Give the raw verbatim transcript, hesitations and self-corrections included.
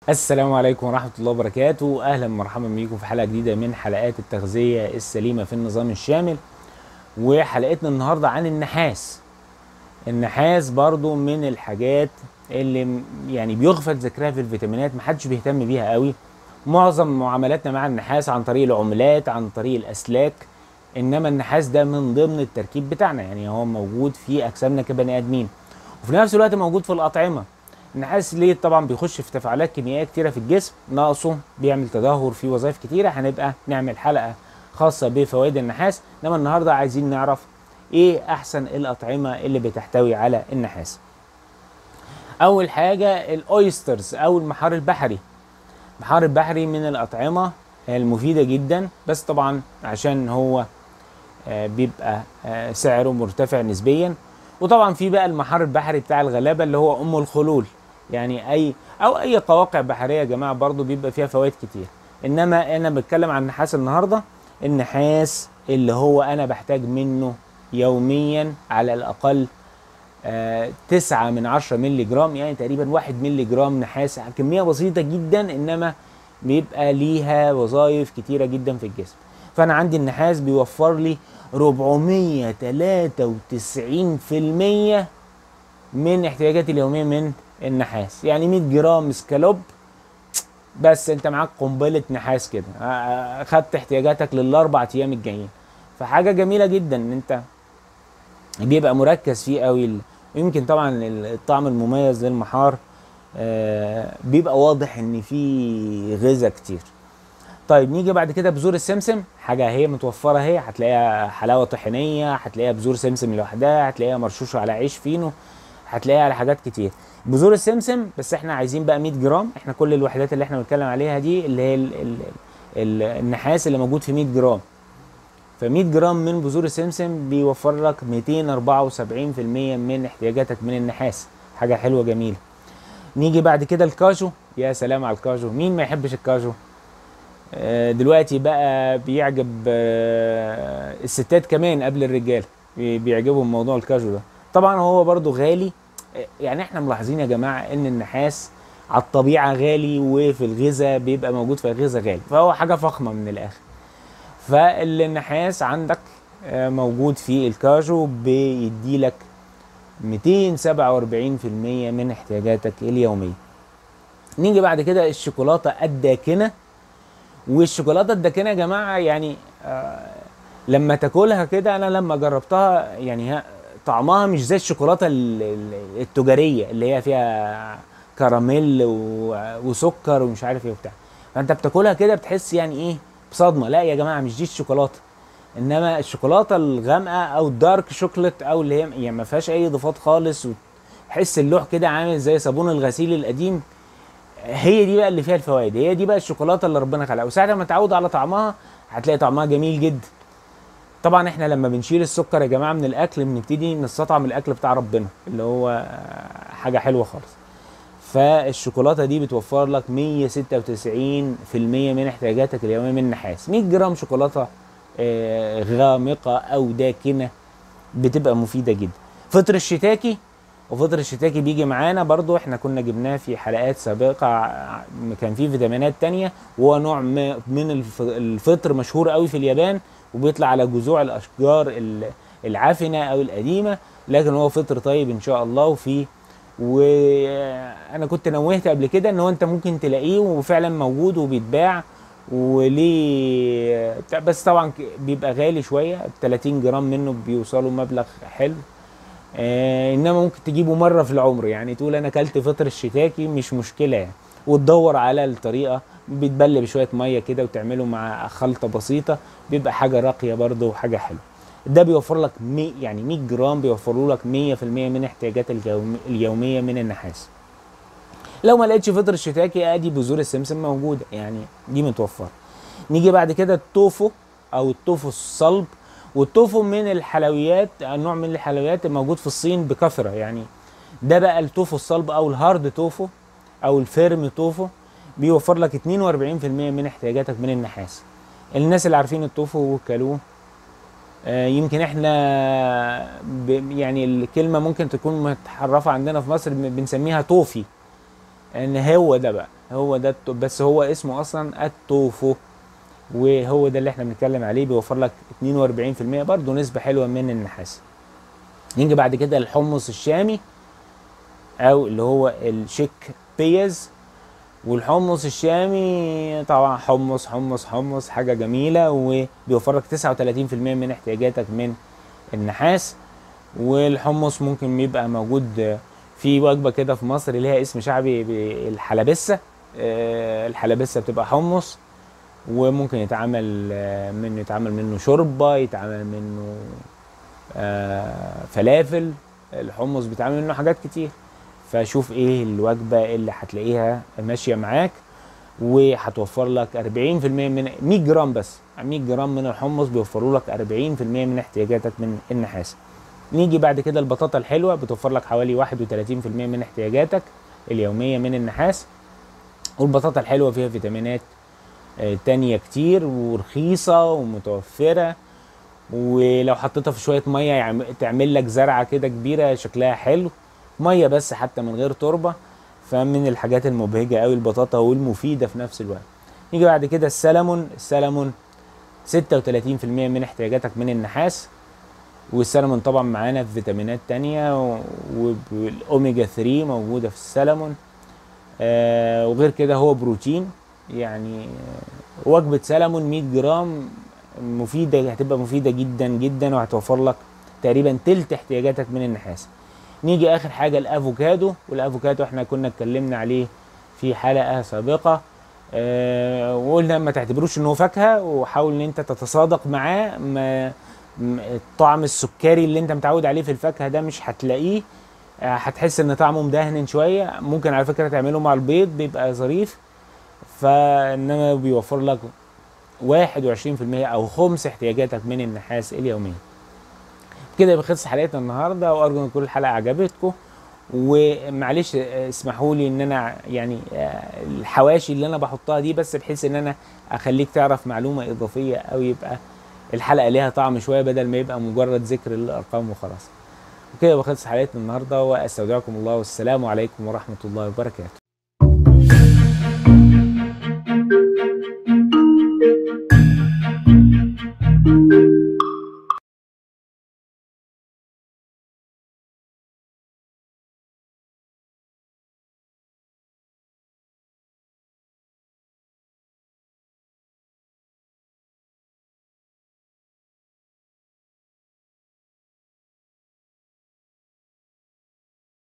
السلام عليكم ورحمة الله وبركاته. أهلا ومرحبا بكم في حلقة جديدة من حلقات التغذية السليمة في النظام الشامل. وحلقتنا النهاردة عن النحاس. النحاس برضو من الحاجات اللي م- يعني بيغفل ذكرها في الفيتامينات، محدش بيهتم بيها قوي. معظم معاملاتنا مع النحاس عن طريق العملات، عن طريق الأسلاك. إنما النحاس ده من ضمن التركيب بتاعنا، يعني هو موجود في أجسامنا كبني آدمين، وفي نفس الوقت موجود في الأطعمة. النحاس ليه؟ طبعا بيخش في تفاعلات كيميائيه كتيره في الجسم، ناقصه بيعمل تدهور في وظائف كتيره. هنبقى نعمل حلقه خاصه بفوائد النحاس، انما النهارده عايزين نعرف ايه احسن الاطعمه اللي بتحتوي على النحاس. اول حاجه الاويسترز او المحار البحري. المحار البحري من الاطعمه المفيده جدا، بس طبعا عشان هو آه، بيبقى آه، سعره مرتفع نسبيا. وطبعا في بقى المحار البحري بتاع الغلابه اللي هو ام الخلول، يعني اي او اي قواقع بحريه يا جماعه برضو بيبقى فيها فوائد كتير. انما انا بتكلم عن النحاس النهارده. النحاس اللي هو انا بحتاج منه يوميا على الاقل آه تسعة من عشرة مللي جرام، يعني تقريبا واحد مللي جرام نحاس، كمية بسيطة جدا انما بيبقى ليها وظائف كتيرة جدا في الجسم. فانا عندي النحاس بيوفر لي أربعمية وتلاتة وتسعين في المية من احتياجاتي اليومية من النحاس. يعني مية جرام سكالوب بس انت معاك قنبلة نحاس كده، آه، آه، خدت احتياجاتك للاربع ايام الجايين. فحاجة جميلة جدا ان انت بيبقى مركز فيه قوي ال- ويمكن طبعا ال- الطعم المميز للمحار آه، بيبقى واضح ان فيه غذاء كتير. طيب نيجي بعد كده بذور السمسم. حاجه هي متوفره، هي هتلاقيها حلاوه طحينيه، هتلاقيها بذور سمسم لوحدها، هتلاقيها مرشوشه على عيش فينو، هتلاقيها على حاجات كتير. بذور السمسم بس احنا عايزين بقى مية جرام. احنا كل الوحدات اللي احنا بنتكلم عليها دي اللي هي ال ال ال النحاس اللي موجود في مية جرام. ف مية جرام من بذور السمسم بيوفر لك ميتين واربعة وسبعين في المية من احتياجاتك من النحاس. حاجه حلوه جميله. نيجي بعد كده الكاجو. يا سلام على الكاجو، مين ما يحبش الكاجو؟ آه، دلوقتي بقى بيعجب آه، الستات كمان قبل الرجال، بي- بيعجبهم موضوع الكاجو ده. طبعا هو برضو غالي. آه، يعني احنا ملاحظين يا جماعة ان النحاس على الطبيعة غالي، وفي الغذاء بيبقى موجود في الغذاء غالي، فهو حاجة فخمة من الاخر. فالنحاس عندك آه، موجود في الكاجو بيديلك ميتين وسبعة واربعين في المية من احتياجاتك اليومية. نيجي بعد كده الشوكولاتة الداكنة. والشوكولاته الداكنه يا جماعه يعني آه لما تاكلها كده، انا لما جربتها يعني ها- طعمها مش زي الشوكولاته ال- ال- التجاريه اللي هي فيها كراميل و- وسكر ومش عارف ايه وبتاع. فانت بتاكلها كده بتحس يعني ايه؟ بصدمه. لا يا جماعه، مش دي الشوكولاته. انما الشوكولاته الغامقه او الدارك شوكليت او اللي هي يعني ما فيهاش اي اضافات خالص، وتحس اللوح كده عامل زي صابون الغسيل القديم. هي دي بقى اللي فيها الفوائد، هي دي بقى الشوكولاته اللي ربنا خلقها. وساعه ما تعود على طعمها هتلاقي طعمها جميل جدا. طبعا احنا لما بنشيل السكر يا جماعه من الاكل بنبتدي نستطعم الاكل بتاع ربنا اللي هو آه، حاجه حلوه خالص. فالشوكولاته دي بتوفر لك مية وستة وتسعين في المية من احتياجاتك اليوميه من النحاس. مية جرام شوكولاته آه، غامقه او داكنه بتبقى مفيده جدا. فطر الشتاكي. وفطر الشتاكي بيجي معانا برضو، احنا كنا جبناه في حلقات سابقة، ع- كان فيه فيتامينات تانية، وهو نوع م- من الف- الفطر مشهور قوي في اليابان، وبيطلع على جذوع الاشجار ال- العافنة او القديمة. لكن هو فطر طيب ان شاء الله. وفيه وانا كنت نوهت قبل كده ان هو انت ممكن تلاقيه وفعلا موجود وبيتباع وليه بتاع- بس طبعا ك- بيبقى غالي شويه. تلاتين جرام منه بيوصلوا مبلغ حلو. آه انما ممكن تجيبه مره في العمر، يعني تقول انا اكلت فطر الشتاكي مش مشكله يعني. وتدور على الطريقه، بتبل بشويه ميه كده وتعمله مع خلطه بسيطه، بيبقى حاجه راقيه برده وحاجه حلوه. ده بيوفر لك مي يعني مية جرام بيوفروا لك مية في المية من احتياجات اليوم اليوميه من النحاس. لو ما لقيتش فطر الشتاكي ادي بذور السمسم موجوده، يعني دي متوفره. نيجي بعد كده التوفو او التوفو الصلب. والتوفو من الحلويات، نوع من الحلويات الموجود في الصين بكثره يعني. ده بقى التوفو الصلب او الهارد توفو او الفيرم توفو. بيوفر لك اتنين واربعين في المية من احتياجاتك من النحاس. الناس اللي عارفين التوفو وكلوه آه، يمكن احنا ب يعني الكلمه ممكن تكون متحرفه عندنا في مصر، بنسميها توفي، ان هو ده بقى هو ده التو- بس هو اسمه اصلا التوفو، وهو ده اللي احنا بنتكلم عليه. بيوفر لك اتنين واربعين في المية برضه، نسبة حلوة من النحاس. نيجي بعد كده للحمص الشامي او اللي هو الشيك بيز. والحمص الشامي طبعا حمص حمص حمص حاجة جميلة، وبيوفر لك تسعة وتلاتين في المية من احتياجاتك من النحاس. والحمص ممكن يبقى موجود في وجبة كده في مصر ليها اسم شعبي الحلبسة. آه، الحلبسة بتبقى حمص، وممكن يتعمل آه، منه يتعمل منه شوربة، يتعمل منه آه، فلافل. الحمص بيتعمل منه حاجات كتير. فشوف ايه الوجبة اللي هتلاقيها ماشية معاك وهتوفر لك اربعين في المية من مية جرام، بس مية جرام من الحمص بيوفروا لك اربعين في المية من احتياجاتك من النحاس. نيجي بعد كده البطاطا الحلوة، بتوفر لك حوالي واحد وتلاتين في المية من احتياجاتك اليومية من النحاس. والبطاطا الحلوة فيها فيتامينات آه، تانية كتير ورخيصة ومتوفرة. ولو حطيتها في شوية مية يعم- تعمل لك زرعة كده كبيرة شكلها حلو، مية بس حتى من غير تربة. فمن الحاجات المبهجة قوي البطاطا والمفيدة في نفس الوقت. نيجي بعد كده السلمون. السلمون ستة وتلاتين في المية من احتياجاتك من النحاس. والسلمون طبعا معانا في فيتامينات تانية و- والاوميجا تلاتة موجودة في السلمون. آه وغير كده هو بروتين يعني. آه، وجبة سلمون مية جرام مفيدة، هتبقى مفيدة جدا جدا، وهتوفر لك تقريبا تلت احتياجاتك من النحاس. نيجي اخر حاجة الافوكادو. والافوكادو احنا كنا اتكلمنا عليه في حلقة سابقة. آه وقلنا ما تعتبروش انه فاكهة، وحاول ان انت تتصادق معاه. ما م- الطعم السكري اللي انت متعود عليه في الفاكهة ده مش هتلاقيه. آه، هتحس ان طعمه مدهن شوية. ممكن على فكرة تعمله مع البيض بيبقى ظريف. فانما بيوفر لك واحد وعشرين في المية او خمس احتياجاتك من النحاس اليومية. كده بخلص حلقتنا النهارده، وارجو ان تكون الحلقه عجبتكم. ومعلش آه، اسمحوا لي ان انا يعني آه، الحواشي اللي انا بحطها دي بس بحيث ان انا اخليك تعرف معلومه اضافيه، او يبقى الحلقه ليها طعم شويه بدل ما يبقى مجرد ذكر للارقام وخلاص. وكده بخلص حلقتنا النهارده، واستودعكم الله، والسلام عليكم ورحمه الله وبركاته.